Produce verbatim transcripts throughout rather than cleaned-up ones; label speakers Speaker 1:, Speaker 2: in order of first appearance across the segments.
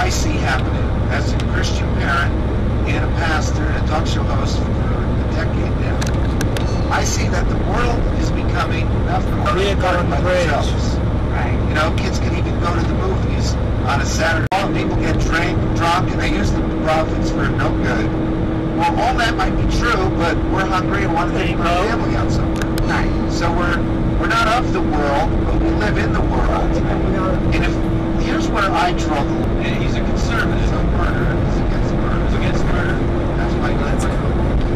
Speaker 1: I see happening as a Christian parent and a pastor and a talk show host for a decade now. I see that the world is becoming enough more governed by themselves.
Speaker 2: Right.
Speaker 1: You know, kids can even go to the movies on a Saturday. People get drunk, drunk, and they use the profits for no good. Well, all that might be true, but we're hungry and want to take our family out somewhere.
Speaker 2: Right.
Speaker 1: So we're we're not of the world, but we live in the world. And if here's where I draw the line.
Speaker 3: And he's a conservative.
Speaker 1: He's a murderer. He's against murder.
Speaker 3: He's against murder.
Speaker 1: That's why he doesn't like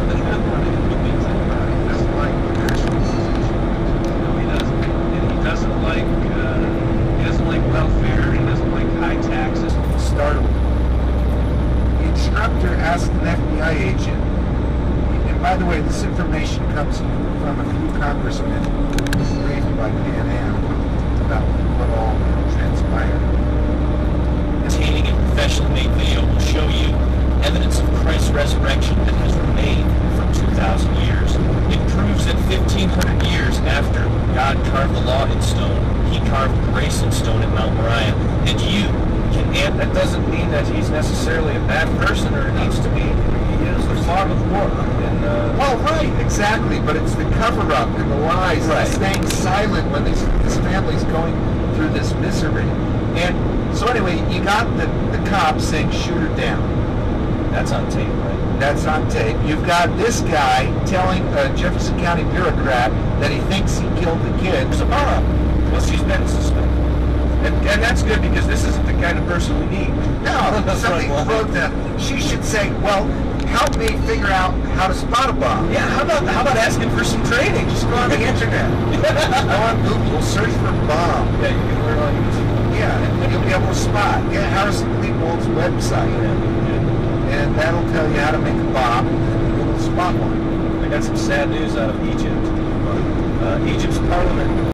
Speaker 1: He doesn't like national position.
Speaker 3: No, he doesn't. And he doesn't like uh, he doesn't like welfare. He doesn't like high taxes.
Speaker 1: Startled. The instructor asked an F B I agent, and by the way, this information comes from a few congressmen briefed by Pan Am about what all transpired.
Speaker 4: Obtaining a professionally made video will show you evidence of Christ's resurrection that has remained for two thousand years. It proves that fifteen hundred years after God carved the law in stone, he carved grace in stone at Mount Moriah, and you can add.
Speaker 3: That doesn't mean that he's necessarily a bad person or needs to be. He is the fog of war. And, uh,
Speaker 1: Well, right, exactly, but it's the cover-up and the lies,
Speaker 3: Right.
Speaker 1: and staying silent when this, this family's going through this misery. And so anyway, you got the, the cops saying shoot her down.
Speaker 3: that's on tape, right?
Speaker 1: That's on tape. You've got this guy telling a Jefferson County bureaucrat that he thinks he killed the kid.
Speaker 3: Sabara. Well, she's been suspended. And, and that's good because this isn't the kind of person we need.
Speaker 1: No, somebody wrote that. She should say, well, help me figure out how to spot a bomb.
Speaker 3: Yeah, how about how about asking for some training? Just go on the internet.
Speaker 1: Go on Google, search for bomb.
Speaker 3: Yeah, you can learn all you can.
Speaker 1: Yeah, and you'll be able to spot. Get Harrison Klebold's website, and that'll tell you how to make a bomb. You'll spot one.
Speaker 3: I got some sad news out of Egypt. Uh, Egypt's parliament.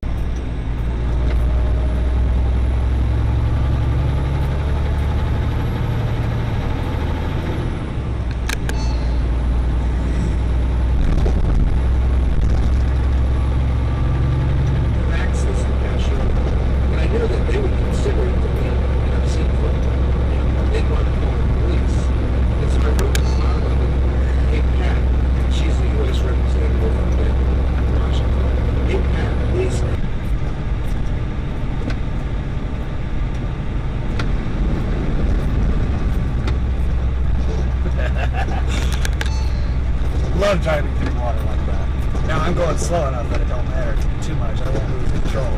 Speaker 5: Love driving through water like that. Now I'm going slow enough that it don't matter too much. I won't lose control.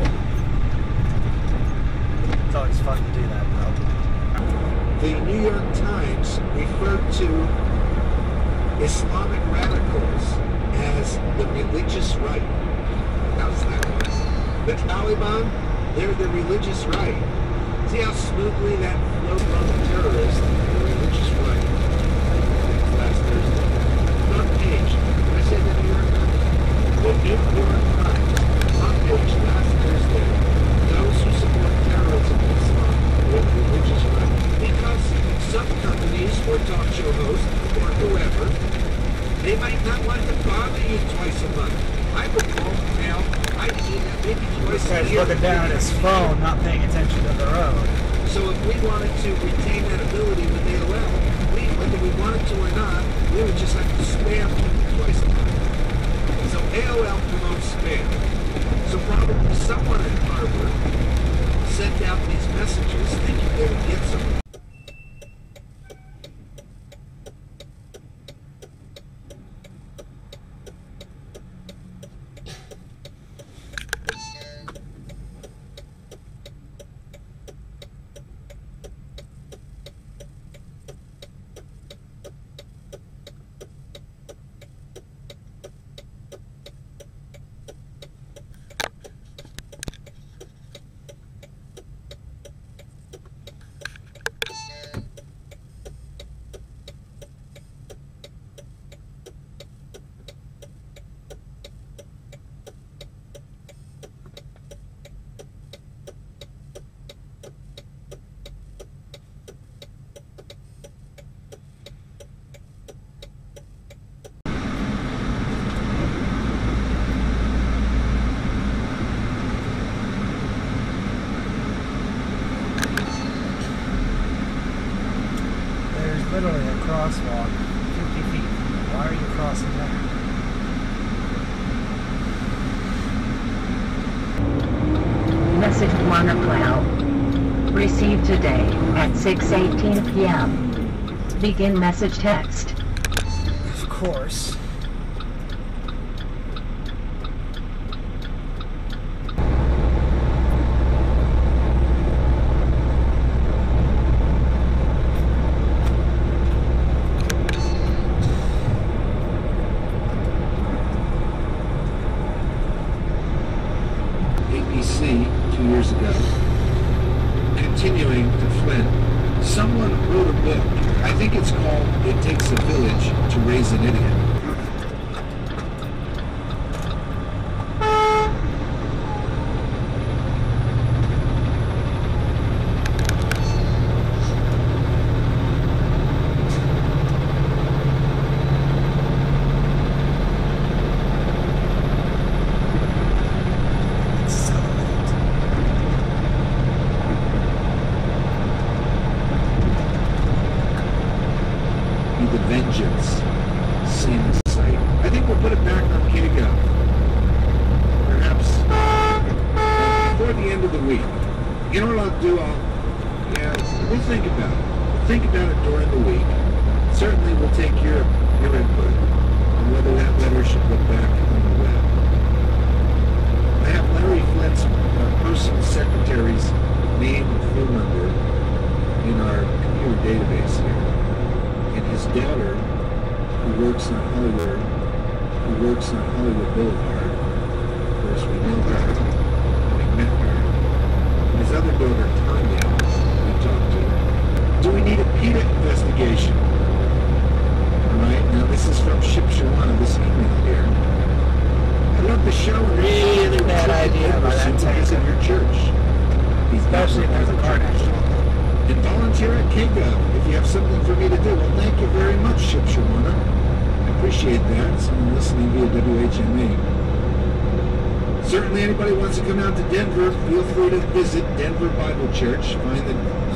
Speaker 5: It's always fun to do that, though.
Speaker 1: The New York Times referred to Islamic radicals as the religious right. How's that one? The Taliban, they're the religious right. See how smoothly that flowed from the terrorists, the religious right. Last Thursday. Front page. Did I say the New York Times? The New York Times. Front page last Thursday. Those who support terrorism in Islam with religious right. Because some companies or talk show hosts or whoever, they might not want to bother you twice a month. I recall now, I do that maybe twice
Speaker 5: This
Speaker 1: a
Speaker 5: guy's
Speaker 1: year.
Speaker 5: looking down at his phone, not paying attention to the road.
Speaker 1: So if we wanted to retain that ability with A O L, we, whether we wanted to or not, we would just have to spam twice a month. So A O L promotes spam. So probably someone at Harvard sent out these messages thinking they would get some
Speaker 5: literally a crosswalk fifty feet from you. Why are you crossing there?
Speaker 2: Message Warner Cloud. Received today at six eighteen p m Begin message text.
Speaker 5: Of course.
Speaker 1: A B C two years ago. Continuing to Flint. Someone wrote a book. I think it's called It Takes a Village to Raise an Idiot. The vengeance seems sight. I think we'll put it back on K-Gov. Perhaps before the end of the week. You know what I'll do? I'll, yeah, we'll think about it. We'll think about it during the week. Certainly we'll take your, your input on whether that letter should look back on the web. I have Larry Flint's uh, personal secretary's name and phone number in our computer database here. And his daughter, who works on Hollywood, who works on Hollywood Boulevard, of course we know her, having met her. And his other daughter, Tanya, we talked to. Do we need a PETA investigation? All right, now this is from Ship Shawana, this email here. I love the show and
Speaker 5: Really bad idea by that
Speaker 1: because of your church.
Speaker 5: Especially if there's a car accident.
Speaker 1: And volunteer at K-Gov if you have something for me to do. Well, thank you very much, Ship Shawana. I appreciate that. Someone listening via W H M A. Certainly anybody wants to come out to Denver, feel free to visit Denver Bible Church. Find the